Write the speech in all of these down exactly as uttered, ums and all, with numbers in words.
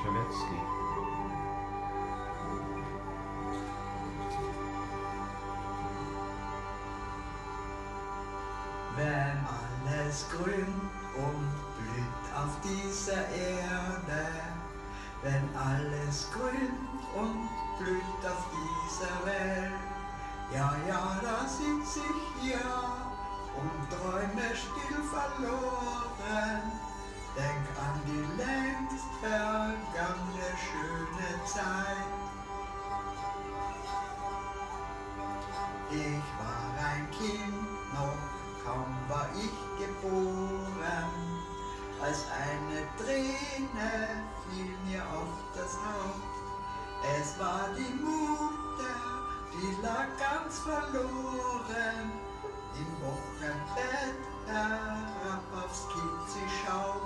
Schawetzky. Wenn alles grün und blüht auf dieser Erde, wenn alles grün und blüht auf dieser Welt, ja, ja, da sitz ich hier und träume still verloren, denk an die längst vergangene schöne Zeit. Ich war ein Kind, noch kaum war ich geboren, als eine Träne fiel mir auf das Haupt. Es war die Mutter, die lag ganz verloren, im Wochenbett herab aufs Kind sie schaut.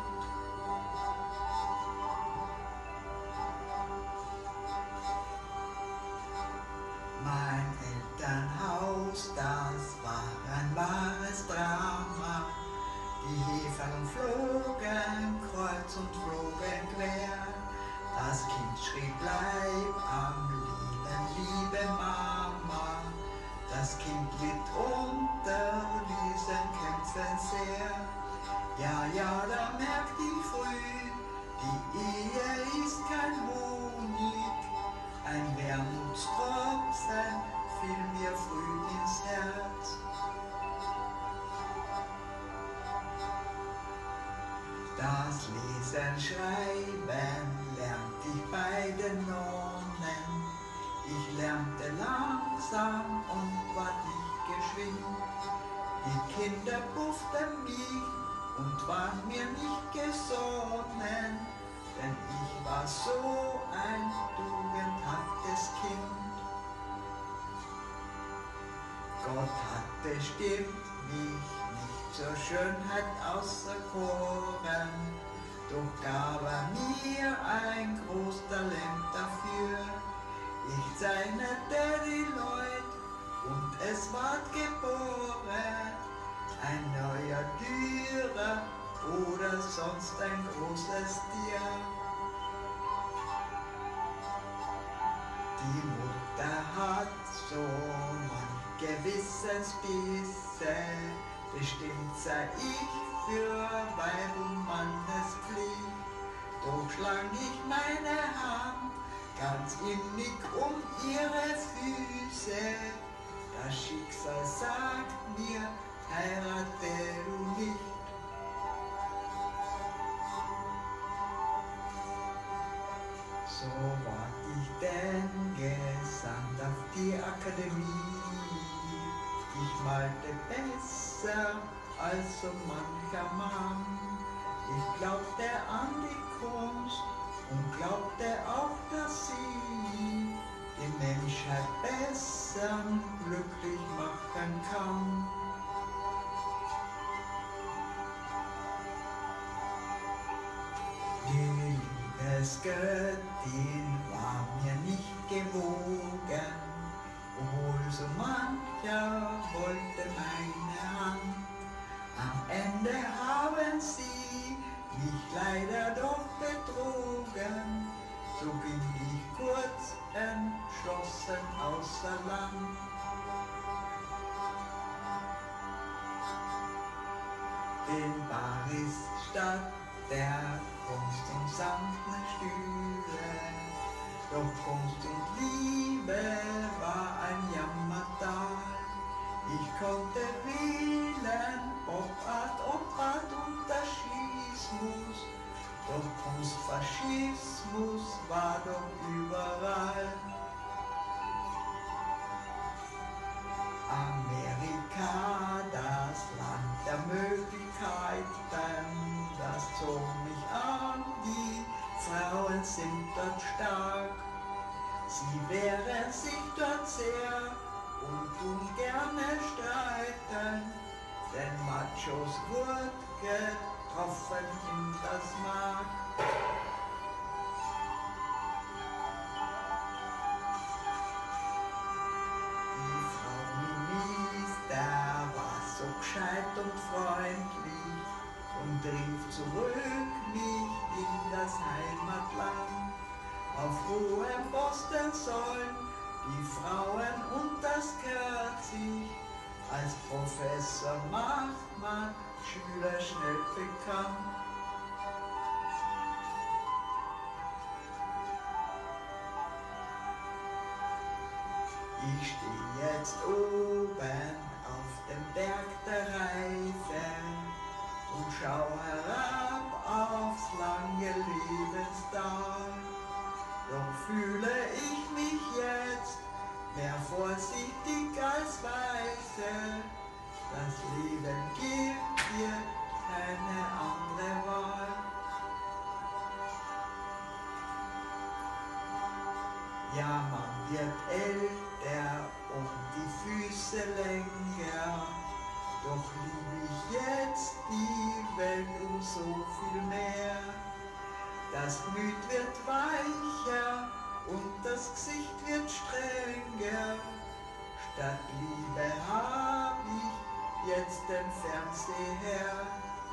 Mein Elternhaus, das war ein wahres Drama. Die Hefen flogen kreuz und flogen quer. Das Kind schrie, bleib am Leben, liebe Mama. Das Kind litt unter diesen Kämpfen sehr. Ja, ja, da merkt ich früh, die Ehe ist kein Honig. Ein Wermutstropfen fiel mir früh ins Herz. Das Lesen, Schreiben lernte ich bei den Nonnen. Ich lernte langsam und war nicht geschwind. Die Kinder pufften mich und waren mir nicht gesonnen, denn ich war so ein tugendhaftes Kind. Gott hat bestimmt mich nicht zur Schönheit auserkoren, doch gab er mir ein großes Talent dafür. Ich zeichnete die Leute und es ward geboren ein neuer Dürer oder sonst ein großes Tier. Die Mutter hat so manch Gewissensbisse, bestimmt sei ich für Weib und Mannespflicht. Doch schlang ich meine Hand ganz innig um ihre Füße. Das Schicksal sagt mir, heirate du nicht. So ward ich denn gesandt auf die Akademie. Ich malte besser als so mancher Mann. Ich glaubte an die Kunst und glaubte auch, dass sie die Menschheit besser glücklich machen kann. Die Liebesgöttin war mir nicht gewogen, obwohl so mancher wollte meine Hand. Am Ende haben sie mich leider doch betrogen, so ging ich kurz entschlossen außer Land. In Paris Stadt der Kunst und sanften Stühle, doch Kunst und Liebe war ein Jammertal. Ich konnte wählen, Popart, Opart und Faschismus, doch Kunstfaschismus war doch überall. Amerika, das Land der Möglichkeiten, das zog mich an, die Frauen sind dort stark. Sie wehren sich dort sehr und tun gerne streiten, denn Machos wurd getroffen in das Mark. Die Frau Minister war so gescheit und freundlich und rief zurück mich in das Heimatland. auf hohem Posten sollen, die Frauen und das gehört sich. Als Professor macht man Schüler schnell bekannt. Ich stehe jetzt oben auf dem Berg der Reife und schau herab aufs lange Lebenstal. Doch fühle ich mich jetzt mehr vorsichtig als weise. Das Leben gibt dir keine andere Wahl. Ja, man wird älter und die Füße länger, doch lieb ich jetzt die Welt um so viel mehr. Das Gemüt wird weicher und das Gesicht wird strenger. Statt Liebe hab ich jetzt den Fernseher.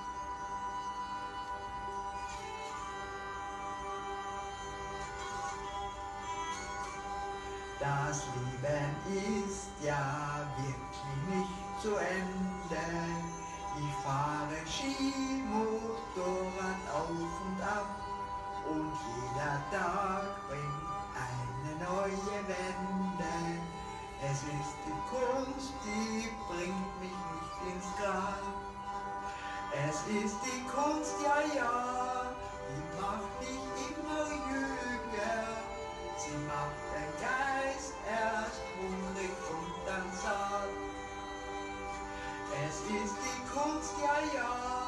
Das Leben ist ja wirklich nicht zu Ende. Ich fahre Skimotorrad auf und ab und jeder Tag bringt eine neue Wende. Es ist die Kunst, die bringt mich nicht ins Grab. Es ist die Kunst, ja, ja, die macht mich immer jünger. Sie macht den Geist erst hungrig und dann satt. Es ist die Kunst, ja, ja,